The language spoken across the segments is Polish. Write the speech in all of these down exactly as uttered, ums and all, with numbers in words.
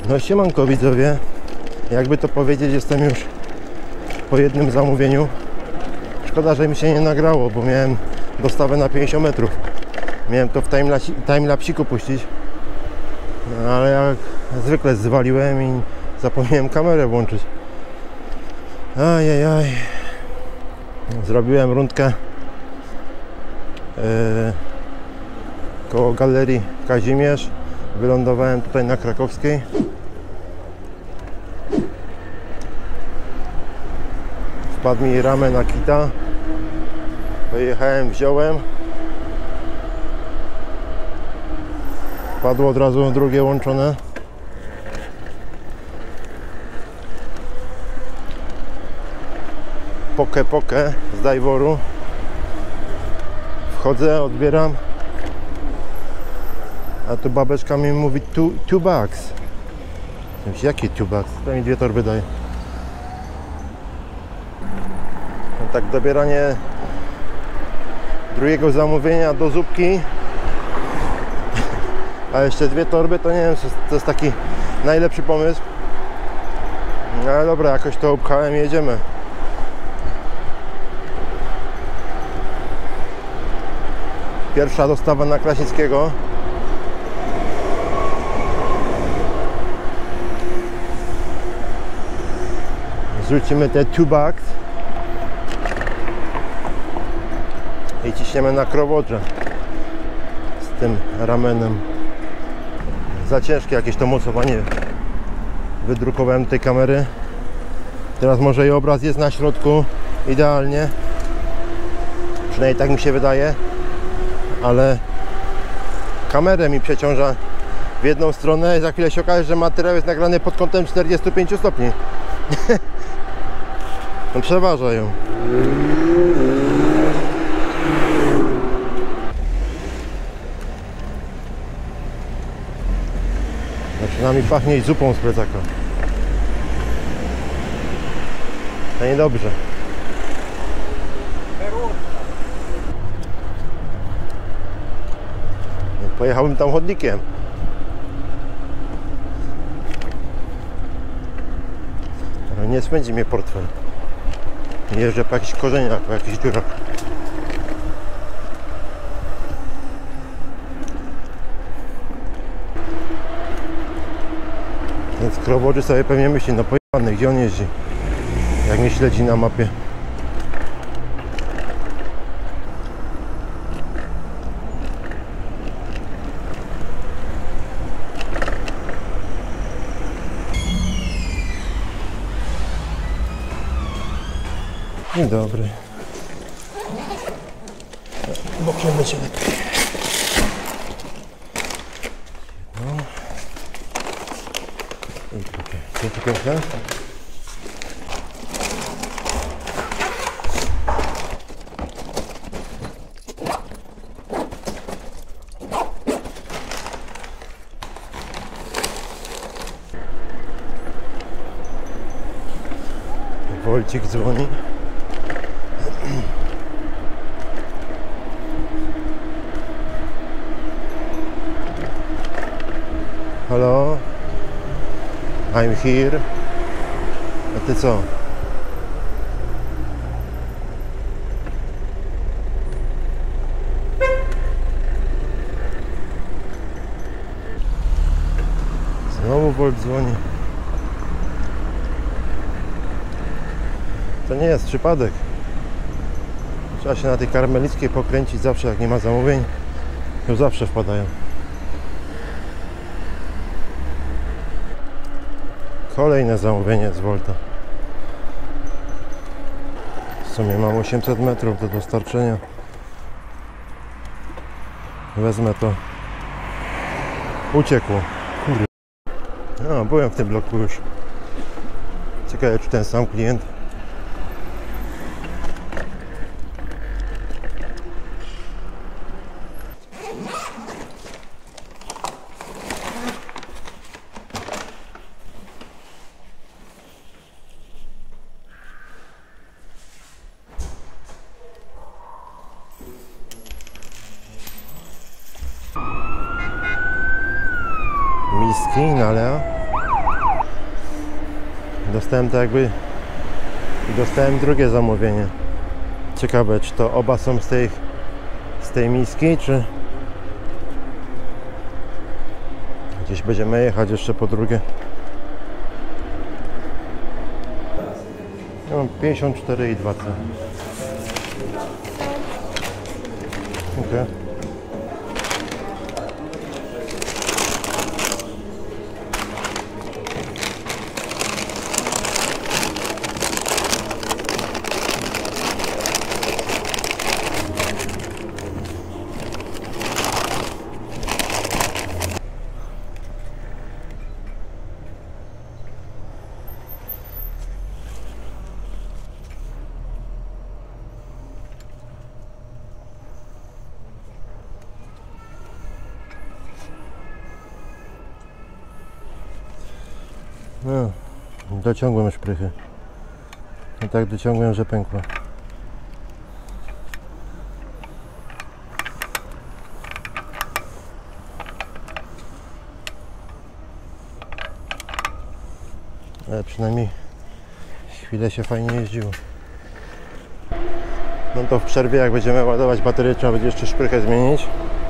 No siemanko widzowie, jakby to powiedzieć, jestem już po jednym zamówieniu. Szkoda, że mi się nie nagrało, bo miałem dostawę na pięćdziesiąt metrów. Miałem to w timelapsiku puścić, no, ale jak zwykle zwaliłem i zapomniałem kamerę włączyć. Ajajaj. Zrobiłem rundkę yy, koło galerii Kazimierz. Wylądowałem tutaj na Krakowskiej. Wpadł mi ramę na kita. Pojechałem, wziąłem. Padło od razu drugie łączone. Poke poke z Daiworu. Wchodzę, odbieram. A tu babeczka mi mówi two, two bucks. Jakie two bucks? To mi dwie torby daje. No tak, dobieranie drugiego zamówienia do zupki. A jeszcze dwie torby, to nie wiem, to jest taki najlepszy pomysł. No ale dobra, jakoś to upchałem i jedziemy. Pierwsza dostawa na Kraśnickiego. Zrzucimy te two bucks i ciśniemy na Krowodrze z tym ramenem. Za ciężkie jakieś to mocowanie wydrukowałem tej kamery. Teraz może i obraz jest na środku idealnie, przynajmniej tak mi się wydaje, ale kamerę mi przeciąża w jedną stronę i za chwilę się okaże, że materiał jest nagrany pod kątem czterdziestu pięciu stopni. No, przeważa ją. Zaczyna mi pachnieć zupą z plecaka. To niedobrze. Pojechałbym tam chodnikiem. Ale nie spędzi mnie portfel. Jeżdżę po jakichś korzeniach, po jakichś dziurach. Więc Krowodrzy sobie pewnie myśli, no pojechany, gdzie on jeździ? Jak mnie śledzi na mapie. Dzień dobry. Bokiem będzie lepiej. No. I tutaj. Co tu piękne? Wojcik dzwoni. Hello, I'm here. A ty co? Znowu Volt dzwoni. To nie jest przypadek. Trzeba się na tej Karmelickiej pokręcić zawsze, jak nie ma zamówień. Już zawsze wpadają. Kolejne zamówienie z Volta. W sumie mam osiemset metrów do dostarczenia. Wezmę to. Uciekło. Kurde. No, byłem w tym bloku już. Ciekawe, czy ten sam klient. Miski, Nalea. Dostałem to jakby... Dostałem drugie zamówienie. Ciekawe, czy to oba są z tej, z tej miski, czy... Gdzieś będziemy jechać jeszcze po drugie. Ja mam pięćdziesiąt cztery i dwa C. Okay. No, dociągłem szprychy. I tak dociągłem, że pękła. Ale przynajmniej chwilę się fajnie jeździło. No to w przerwie, jak będziemy ładować baterię, trzeba będzie jeszcze szprychę zmienić.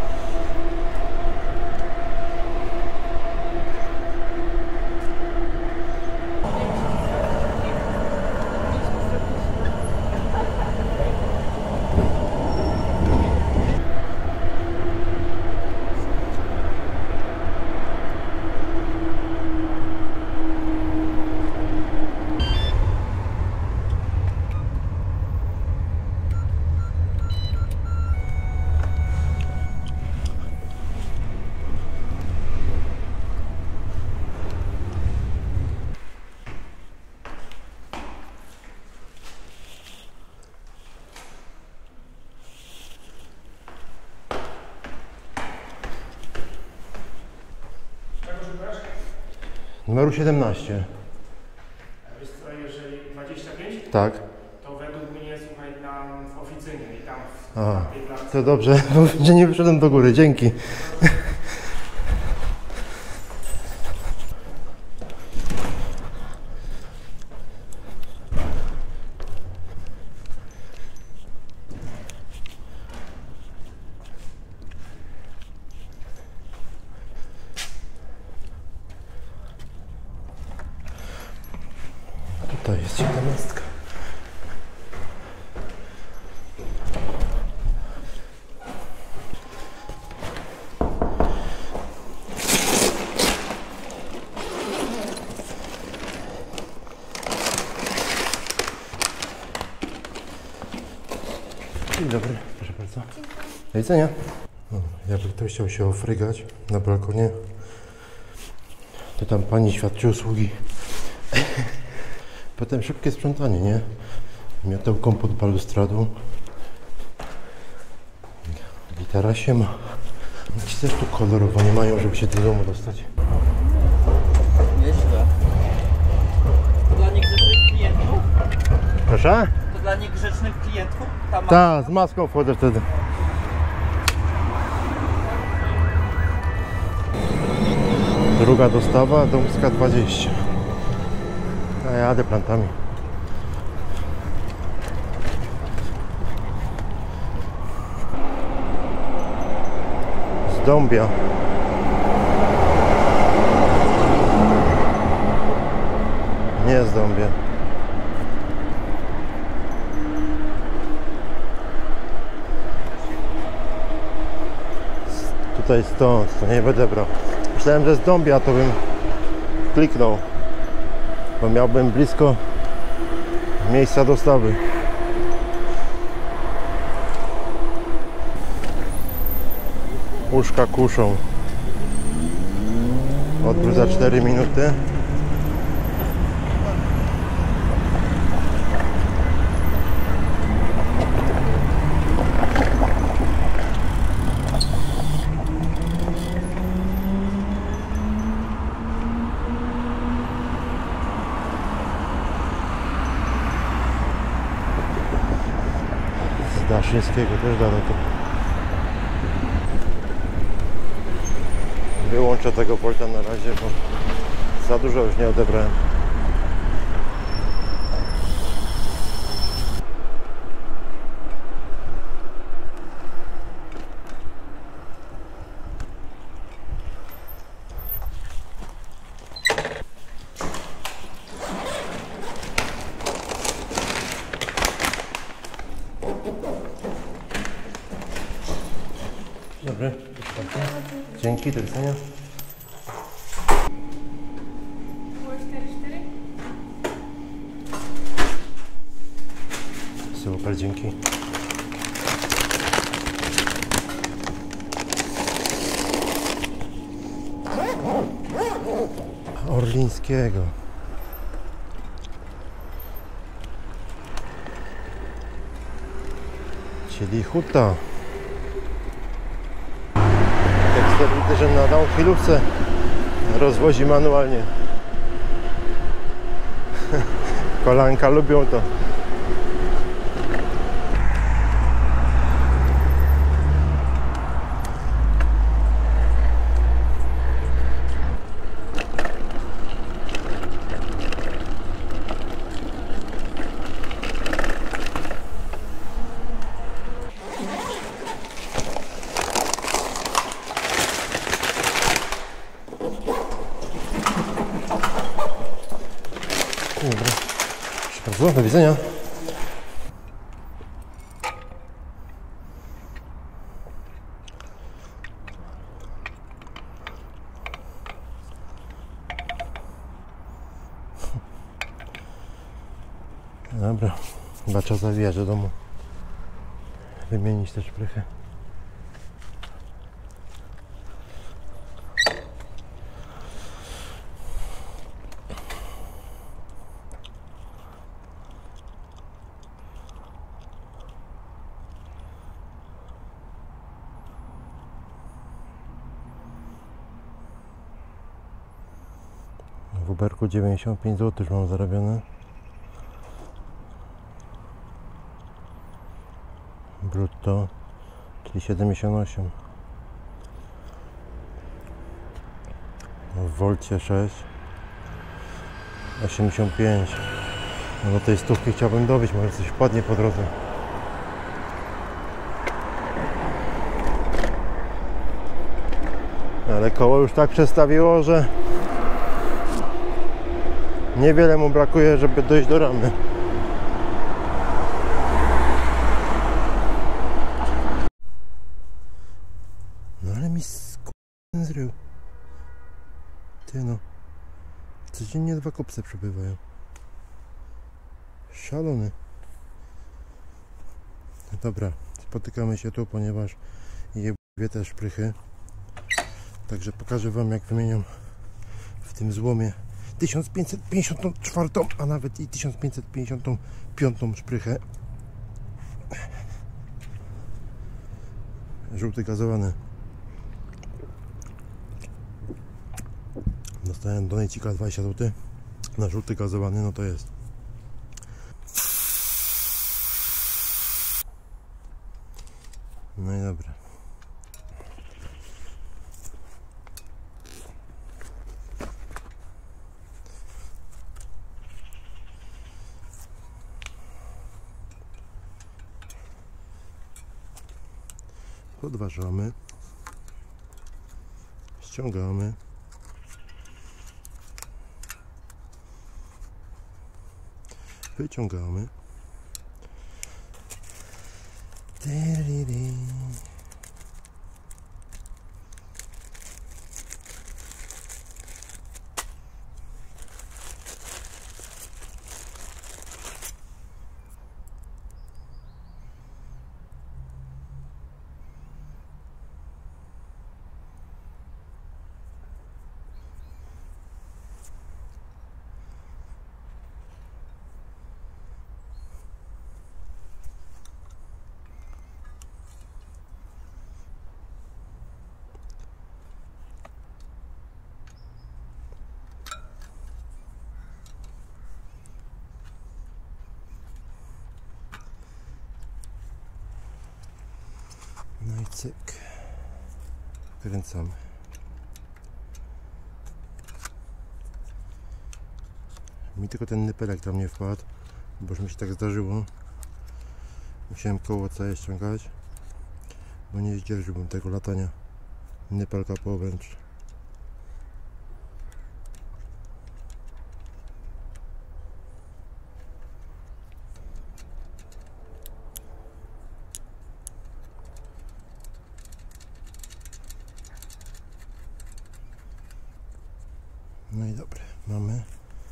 Numeru siedemnaście. Wiesz co, jeżeli dwadzieścia pięć? Tak. To według mnie słuchaj tam w oficynie i tam w A, tej klatce. to dobrze, że nie wyszedłem do góry, dzięki. Tutaj jest siedemnastka. Dzień dobry, proszę bardzo. Do widzenia. No, jakby ktoś chciał się ofrygać na balkonie, to tam pani świadczy usługi. Potem szybkie sprzątanie, nie? Miotełką pod balustradą. Gitara się ma. Ci też tu kolorowo nie mają, żeby się do domu dostać. Nieźle. To dla niegrzecznych klientów? Proszę? To dla niegrzecznych klientów? Ta maska? Tak, z maską wchodzę wtedy. Druga dostawa, Dąbska dwadzieścia. A ja jadę plantami. Z Dąbia. Nie z Dąbia. Tutaj stąd, to nie będę brał. Myślałem, że z Dąbia to bym kliknął, bo miałbym blisko miejsca dostawy. Uszka kuszą. Odwrót za cztery minuty. Daszyńskiego też daleko. Wyłączę tego Volta na razie, bo za dużo już nie odebrałem. dobry. Dzięki, do widzenia. Super, dzięki. Orlińskiego. Czyli huta. Jak widzę, że na downhillówce rozwozi manualnie. Kolanka lubią to. Dobra, proszę bardzo, do widzenia. Dobra, chyba trzeba zawijać do domu. Wymienić te szprychy. W Uberku dziewięćdziesiąt pięć złotych już mam zarobione. Brutto, czyli siedemdziesiąt osiem. W Wolcie sześć. osiemdziesiąt pięć. No do tej stówki chciałbym dobić, może coś wpadnie po drodze. Ale koło już tak przestawiło, że niewiele mu brakuje, żeby dojść do ramy. No ale mi sk***n zrył. Ty no. Codziennie dwa kopce przybywają. Szalony. No dobra, spotykamy się tu, ponieważ je też szprychy. Także pokażę wam, jak wymieniam w tym złomie tysiąc pięćset pięćdziesiąt cztery, a nawet i tysiąc pięćset pięćdziesiąt pięć szprychę. Żółty gazowany. Dostałem donajcika dwadzieścia złotych na żółty gazowany, no to jest. No i dobra. Podważamy, ściągamy, wyciągamy. Tyriri. No i cyk. Kręcamy. Mi tylko ten nypelek tam nie wpadł, bo już mi się tak zdarzyło. Musiałem koło całe ściągać, bo nie zdzierżyłbym tego latania nypelka po obręcz. No i dobre, mamy.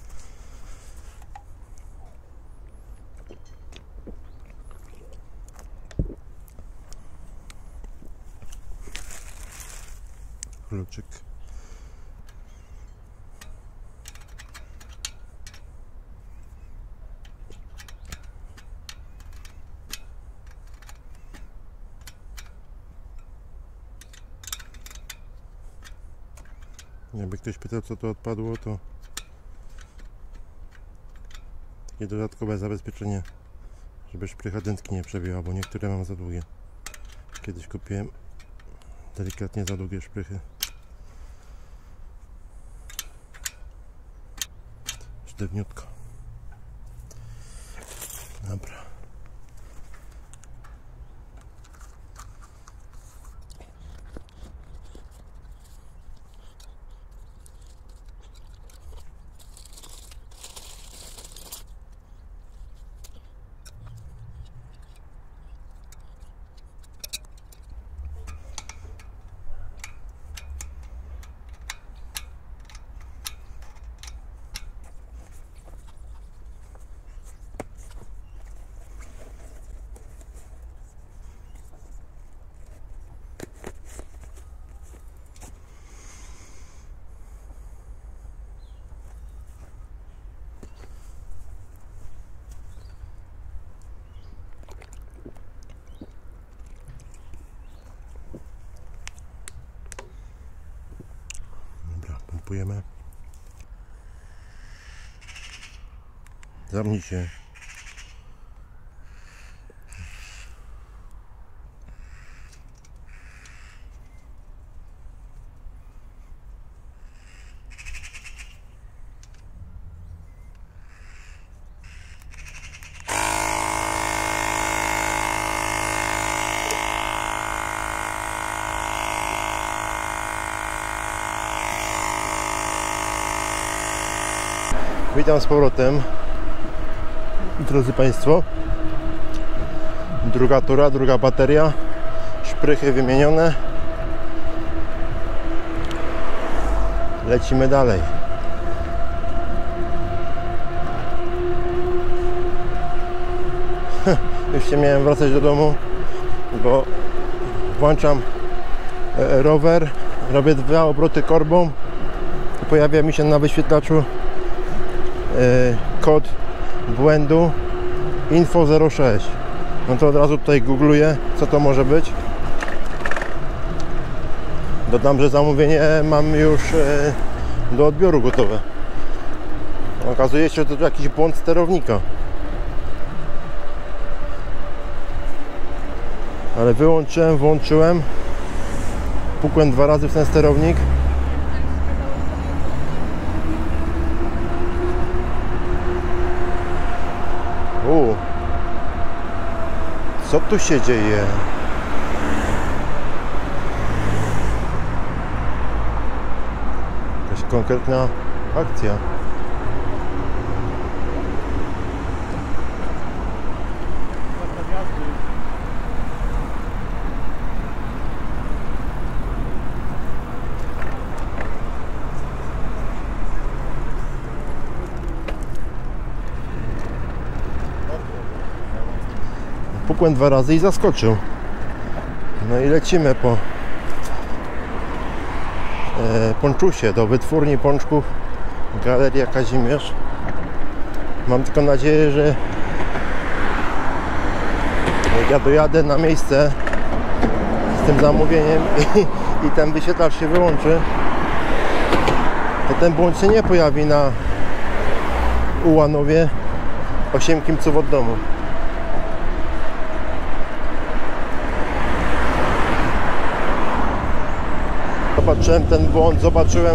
Kluczyk. Jakby ktoś pytał, co to odpadło, to takie dodatkowe zabezpieczenie, żeby szprycha dętki nie przebiła, bo niektóre mam za długie. Kiedyś kupiłem delikatnie za długie szprychy. Sztywniutko. Dobra. Pompujemy. Zamknij się. Witam z powrotem, drodzy Państwo. Druga tura, druga bateria, szprychy wymienione. Lecimy dalej. Już się miałem wracać do domu, bo włączam rower, robię dwa obroty korbą i pojawia mi się na wyświetlaczu kod błędu info zero sześć. No to od razu tutaj googluję, co to może być. Dodam, że zamówienie mam już do odbioru gotowe. Okazuje się, że to jakiś błąd sterownika. Ale wyłączyłem, włączyłem, pukłem dwa razy w ten sterownik. U, co tu się dzieje? Jakaś konkretna akcja. Pukłem dwa razy i zaskoczył. No i lecimy po e, ponczusie do wytwórni pączków Galeria Kazimierz. Mam tylko nadzieję, że jak ja dojadę na miejsce z tym zamówieniem i, i ten wyświetlacz się wyłączy, to ten błąd się nie pojawi na Ułanowie osiem kilometrów od domu. Zobaczyłem ten błąd, zobaczyłem,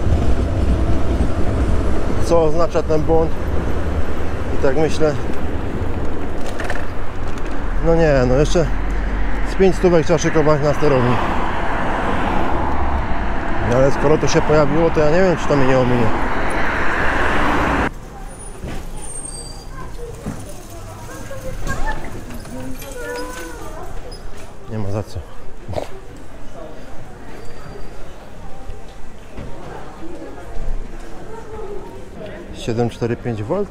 co oznacza ten błąd i tak myślę, no nie, no jeszcze z pięć stówek trzeba szykować na sterownik. No ale skoro to się pojawiło, to ja nie wiem, czy to mnie nie ominie. Nie ma za co. siedem cztery pięć wolt.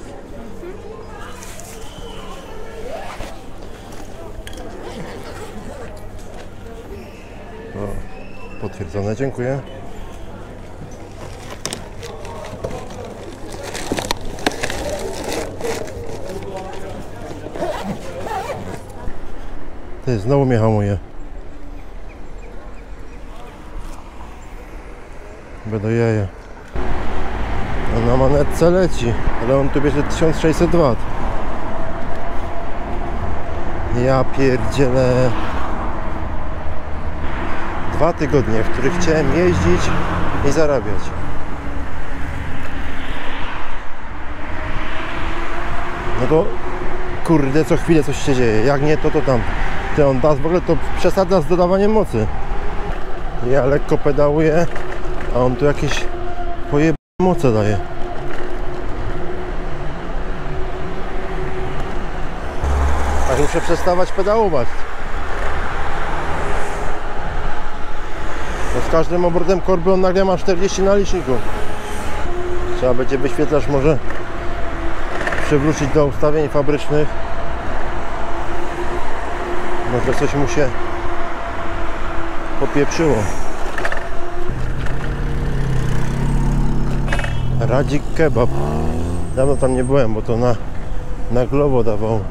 O, potwierdzone, dziękuję. Ty, znowu mnie hamuje. Będę jaja. A na manetce leci, ale on tu bierze tysiąc sześćset watów. Ja pierdzielę. Dwa tygodnie, w których chciałem jeździć i zarabiać. No to kurde, co chwilę coś się dzieje. Jak nie, to to tam. Ty, on da, w ogóle to przesadza z dodawaniem mocy. Ja lekko pedałuję, a on tu jakieś pojebane moce daje. Tak muszę przestawać pedałować. No z każdym obrotem korby on nagle ma czterdzieści na liczniku. Trzeba będzie wyświetlacz może przywrócić do ustawień fabrycznych. Może coś mu się popieprzyło. Radzik Kebab. Dawno tam nie byłem, bo to na, na Glovo dawał.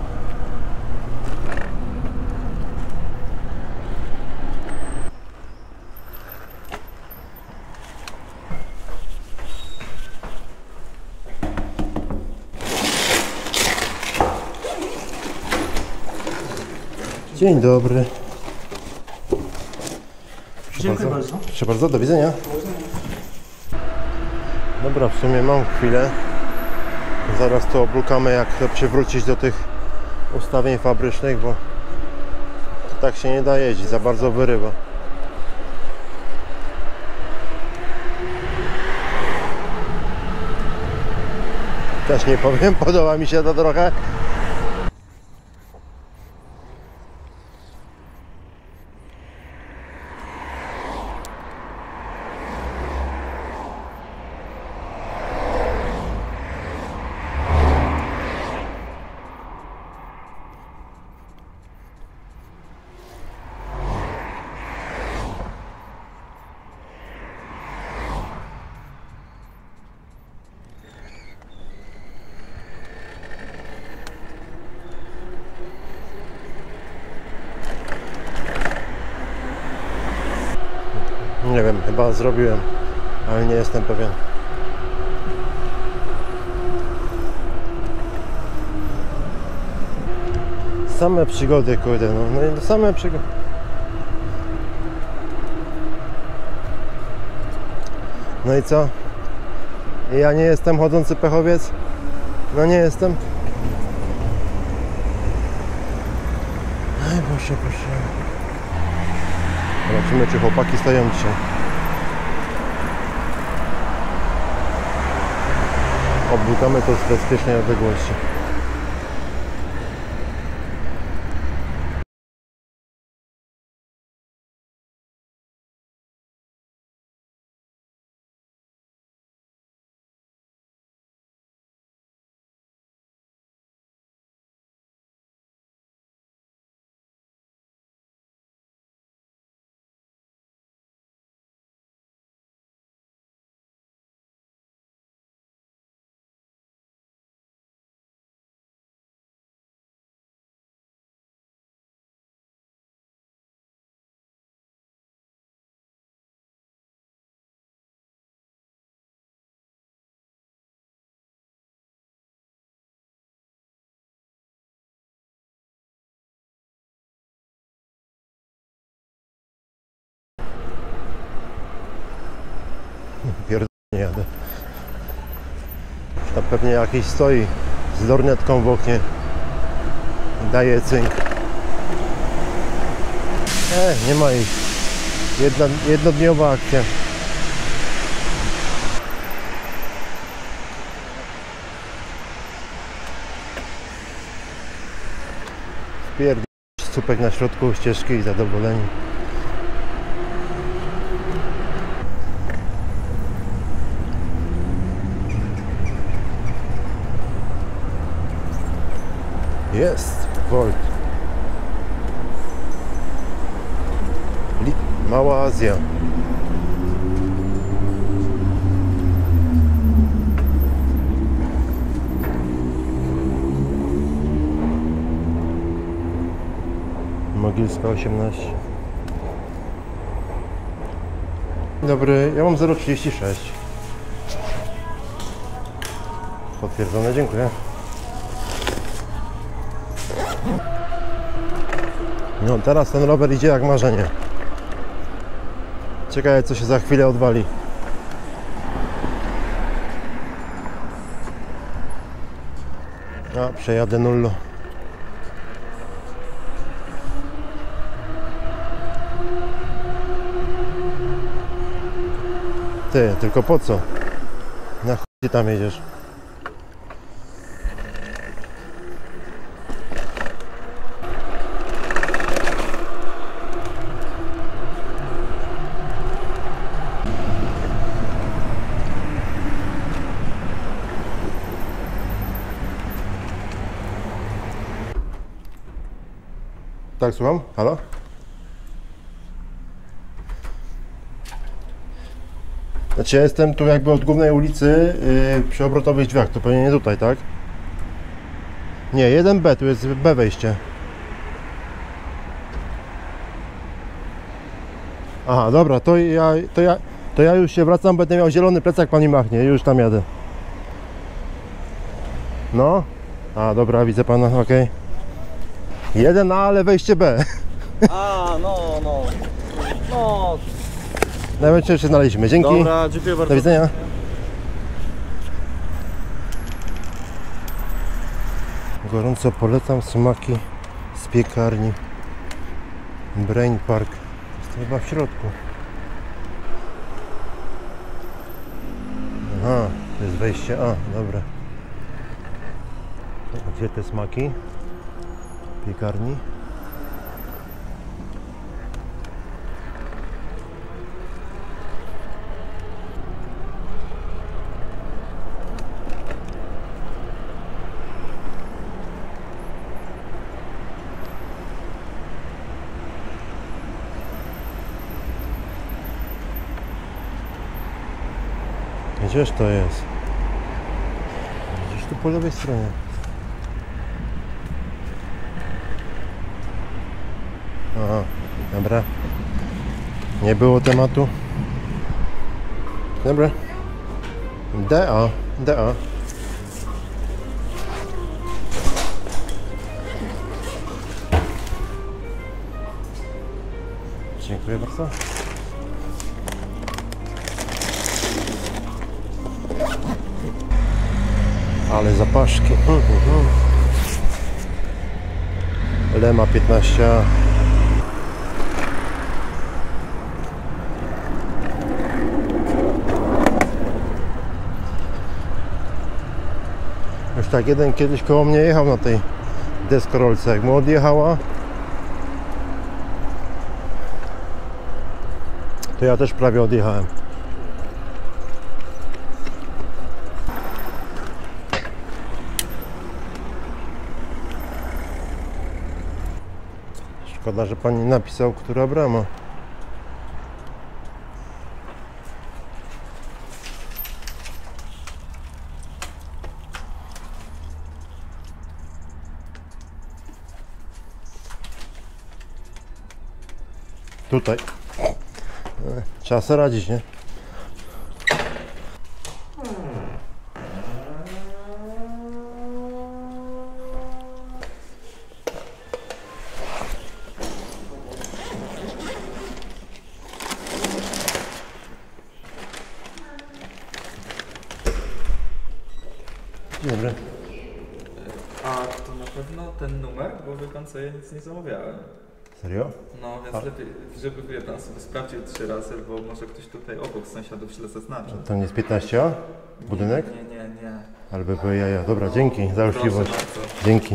Dzień dobry. Dziękuję bardzo. Proszę bardzo, do widzenia. Dobra, w sumie mam chwilę. Zaraz to oblukamy, jak to przywrócić do tych ustawień fabrycznych, bo to tak się nie da jeździć, za bardzo wyrywa. Też nie powiem, podoba mi się to trochę. Nie wiem, chyba zrobiłem, ale nie jestem pewien. Same przygody, kurde, no, no i same przygody. No i co? Ja nie jestem chodzący pechowiec? No nie jestem. Aj, proszę, proszę. Zobaczymy, czy chłopaki stoją dzisiaj. Oblukamy to z bezpiecznej odległości. Pierdolnie jadę. Tam pewnie jakiś stoi z lornetką w oknie. Daje cynk. E, nie ma ich. Jedna, jednodniowa akcja. Spierdolić cupek na środku ścieżki i zadowoleni. Jest, Volt. Li Mała Azja. Mogilska osiemnaście. Dzień dobry, ja mam zero trzydzieści sześć. Potwierdzone, dziękuję. No teraz ten rower idzie jak marzenie. Ciekawe co się za chwilę odwali. A, przejadę nullo. Ty, tylko po co? Na chuj ty tam jedziesz? Tak, słucham? Halo? Znaczy ja jestem tu jakby od głównej ulicy yy, przy obrotowych drzwiach, to pewnie nie tutaj, tak? Nie, jeden B, tu jest B wejście. Aha, dobra, to ja, to ja, to ja już się wracam, będę miał zielony plecak, pan mi machnie, już tam jadę. No? A, dobra, widzę pana, okej. Okay. Jeden A, ale wejście B. A, no, no. No. Najlepsze się znaleźliśmy, dzięki. Dobra, dziękuję bardzo. Do widzenia. Gorąco polecam smaki z piekarni Brain Park. Jest to chyba w środku. Aha, to jest wejście A, dobra. A gdzie te smaki? Piekarni. Gdzież to jest? Gdzieś tu po lewej stronie. Aha, dobra. Nie było tematu. Dobra. D A, D A. Dziękuję bardzo. Ale zapaszki. Mm, mm. Lema piętnaście A. Już tak jeden kiedyś koło mnie jechał na tej deskorolce. Jak mu odjechała, to ja też prawie odjechałem. Szkoda, że pan nie napisał, która brama. Tutaj. Trzeba sobie radzić, nie? Dzień dobry. A to na pewno ten numer, bo wie pan co, ja nic nie zamawiałem. Serio? No więc A. lepiej, żeby wie pan sobie sprawdził trzy razy, bo może ktoś tutaj obok z sąsiadów źle zaznaczył. To nie jest piętnaście A? Budynek? Nie, nie, nie. nie. Albo były jaja. Dobra, dzięki za uczciwość. Proszę bardzo. Dzięki.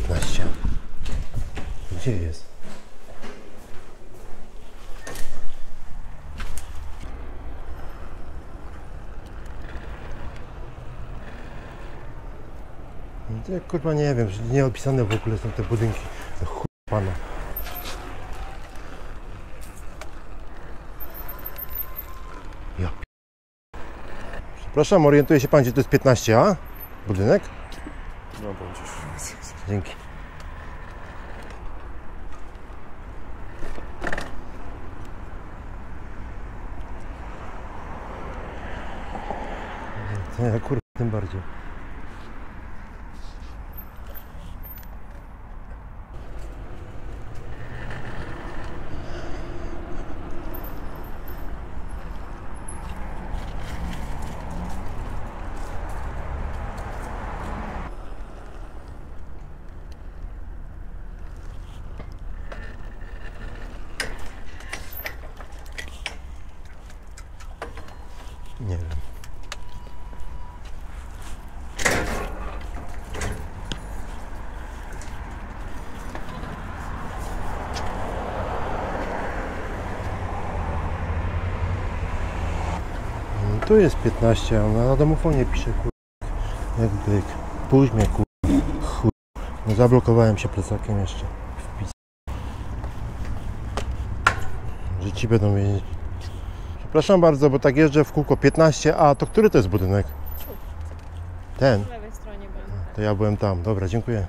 piętnaście. Gdzie jest? Ja kurwa nie wiem, że nie opisane w ogóle są te budynki. No chuj pana. Ja p... Przepraszam, orientuje się pan, gdzie to jest piętnaście A? Budynek? No bądź. Dzięki. To ja kurwa tym bardziej. Nie wiem. No, tu jest piętnaście, a na domofonie pisze kur... jak byk. Pójdź mnie kur... chuj. No, zablokowałem się plecakiem jeszcze. Wpis. Że ci będą wiedzieć. Przepraszam bardzo, bo tak jeżdżę w kółko. piętnaście A, to który to jest budynek? Ten? Po lewej stronie będę. To ja byłem tam. Dobra, dziękuję.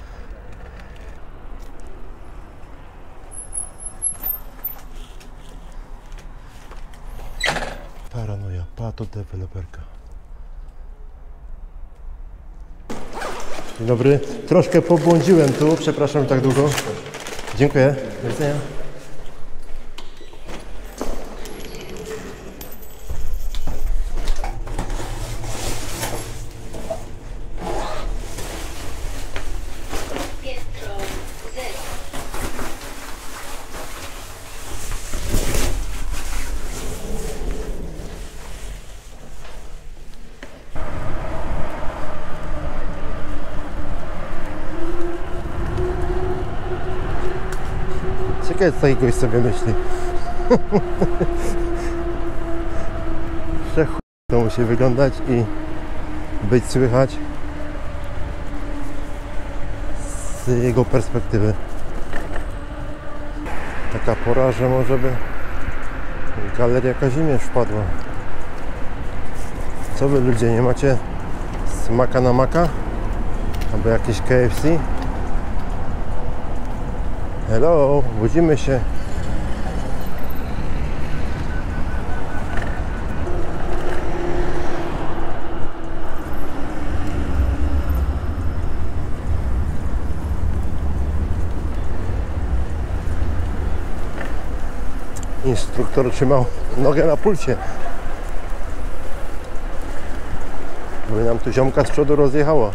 Paranoja, pato deweloperka. Dzień dobry. Troszkę pobłądziłem tu, przepraszam tak długo. Dziękuję. Do widzenia. Ciekawe, co takiego sobie myśli. Że chuj to musi wyglądać i być słychać z jego perspektywy. Taka pora, że może by Galeria Kazimierz wpadła. Co wy ludzie, nie macie smaka na maka? Albo jakieś K F C? Hello, budzimy się. Instruktor trzymał nogę na pulsie. Bo nam tu ziomka z przodu rozjechało.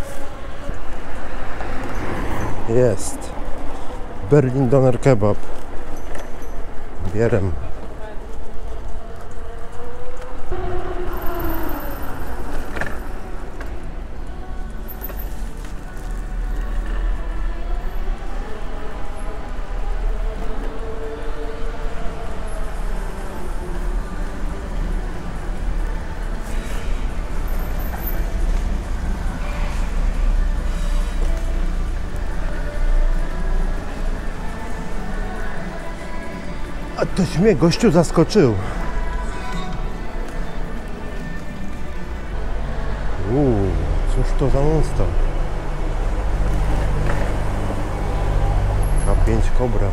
Jest. Berlin Doner Kebab. Bierem. A toś mnie gościu zaskoczył. Uuu, cóż to za monster? K pięć Cobra.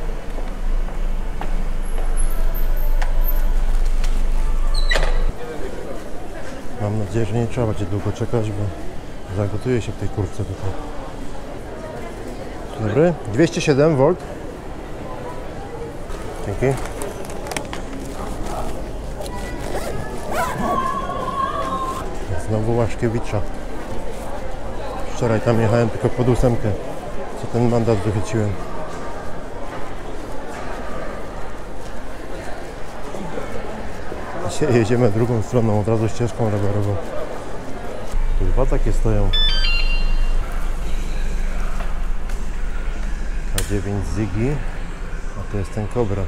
Mam nadzieję, że nie trzeba będzie długo czekać, bo zagotuję się w tej kurtce tutaj. Dobry, dwieście siedem wolt. Dzięki. Znowu Łaszkiewicza. Wczoraj tam jechałem tylko pod ósemkę, co ten mandat wychyciłem. Dzisiaj jedziemy drugą stroną, od razu ścieżką rowerową. Tu dwa takie stoją. dziewięć Ziggy, a to jest ten Cobra.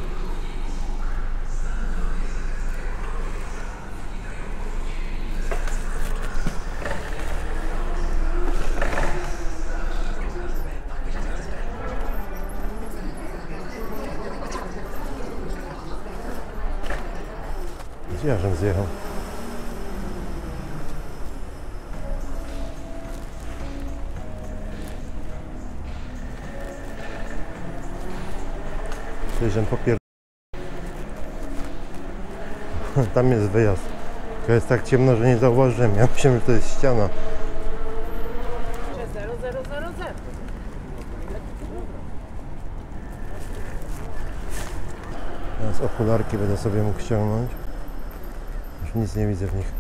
Gdzie ja żem zjechał? Żem popier... Tam jest wyjazd. To jest tak ciemno, że nie zauważyłem. Ja myślałem, że to jest ściana. zero zero zero zero. Teraz okularki będę sobie mógł ściągnąć. Już nic nie widzę w nich.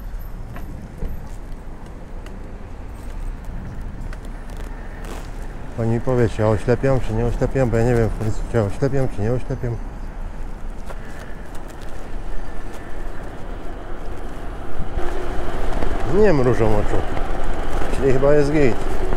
Pani mi powie, czy ja oślepiam, czy nie oślepiam, bo ja nie wiem w końcu, czy ja oślepiam, czy nie oślepiam. Nie mrużą oczu, czyli chyba jest git.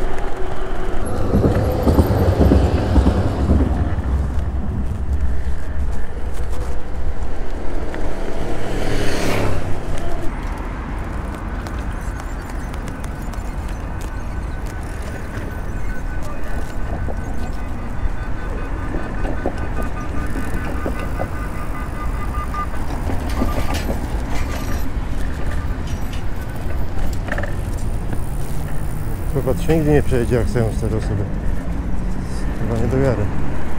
Popatrz, nigdy nie przejedzie jak stoją cztery osoby. Chyba nie do wiary.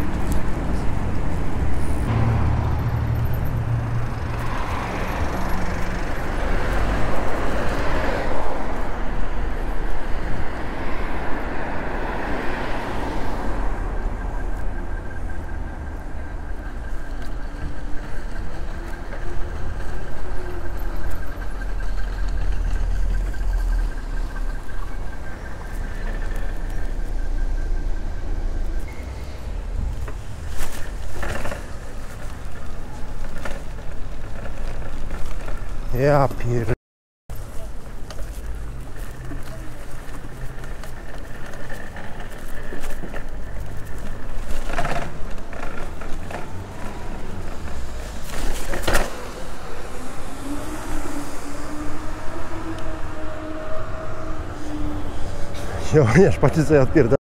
Ja pier... Jo, nie szpacie co ja odpierdam.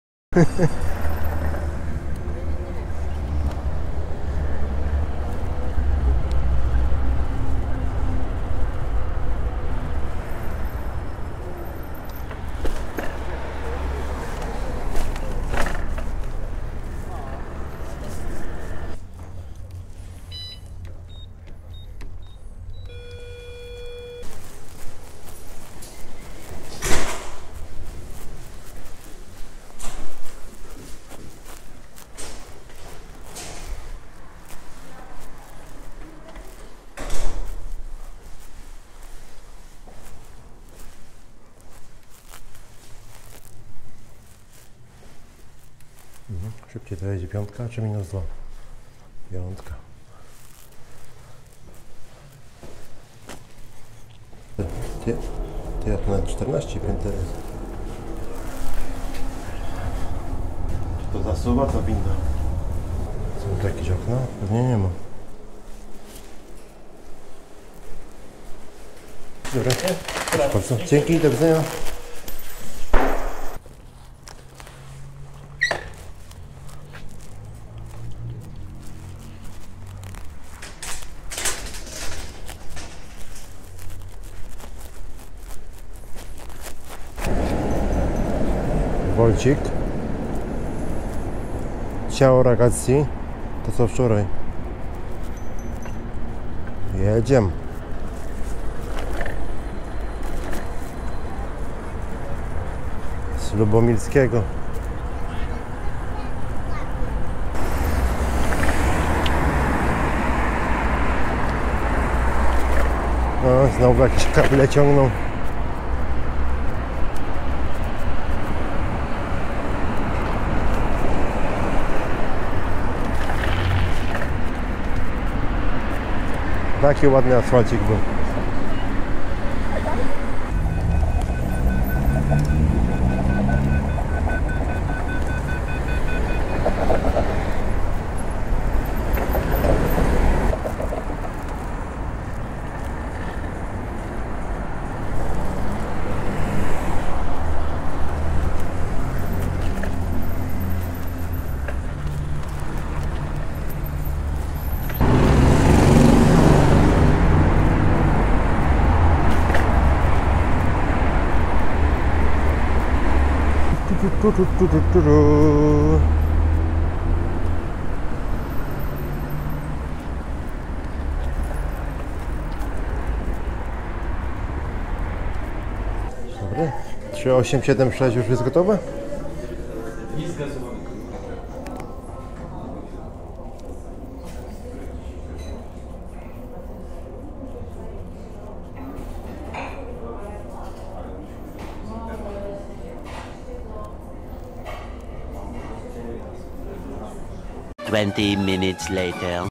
Mhm. Szybciej to jedzie piątka czy minus dwa? Piątka. Ty, ty ja tu nawet czternaście pięter jest. Czy to zasuwa, to winda? Są tu jakieś okna? Pewnie nie ma. Dobra. Bardzo. Dzięki, do widzenia. Wolcik. Ciao ragazzi. To co wczoraj. Jedziemy. Z Lubomirskiego. No, znowu jakieś kable ciągną. Taki ładny asfalcik był. Tu, tu, tu, tu, tu, tu, tu. Dobry. trzy osiem siedem sześć już jest gotowe? Nic gazowany. Twenty minutes later.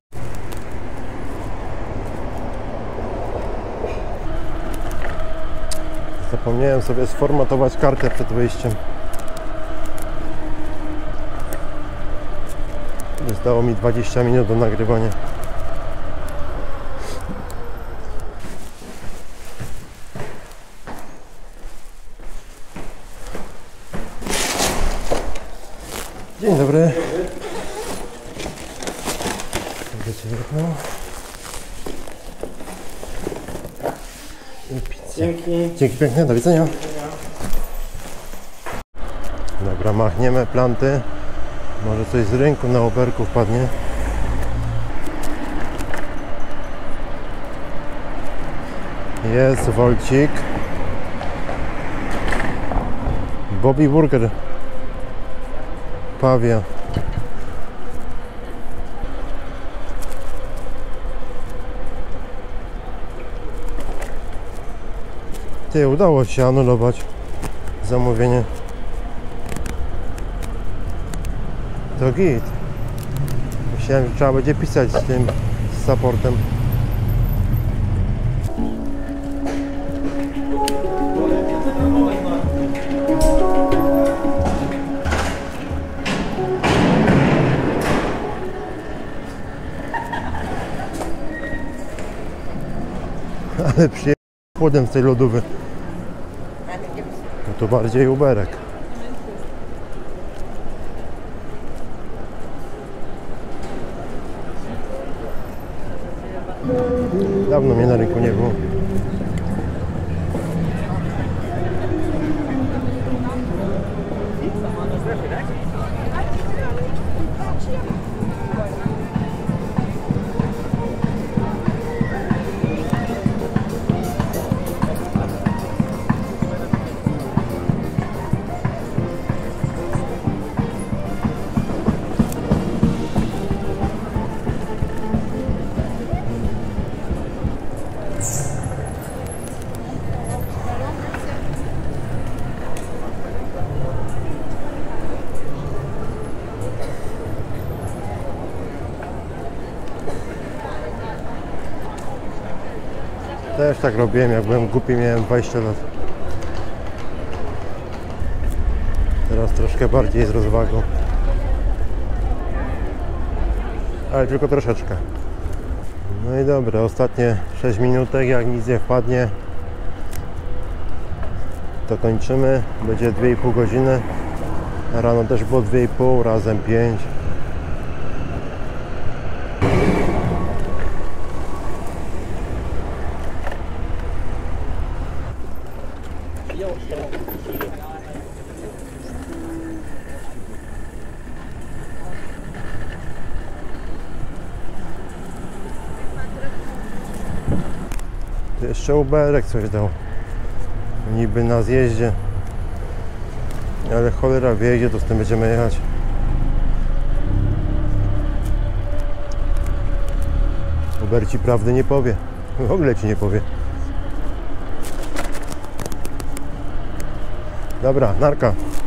Zapomniałem sobie sformatować kartę przed wyjściem. Zostało mi dwadzieścia minut do nagrywania. Dzień dobry. Dzięki. Dzięki piękne, do widzenia. Dobra, machniemy planty. Może coś z rynku na oberku wpadnie. Jest Wolcik. Bobby Burger. Pawia. Ty, udało się anulować zamówienie. To git. Myślałem, że trzeba będzie pisać z tym z supportem. Ale przyjechał chłodem z tej lodówy. No to bardziej Uberek. Dawno mnie na rynku nie było. Też tak robiłem, jak byłem głupi, miałem dwadzieścia lat. Teraz troszkę bardziej z rozwagą. Ale tylko troszeczkę. No i dobra, ostatnie sześć minutek, jak nic nie wpadnie, to kończymy. Będzie dwie i pół godziny. Rano też było dwie i pół, razem pięć. To jeszcze Uberek coś dał. Niby na zjeździe. Ale cholera wie, gdzie to z tym będziemy jechać. Uber ci prawdy nie powie. W ogóle ci nie powie. Dobra, narka.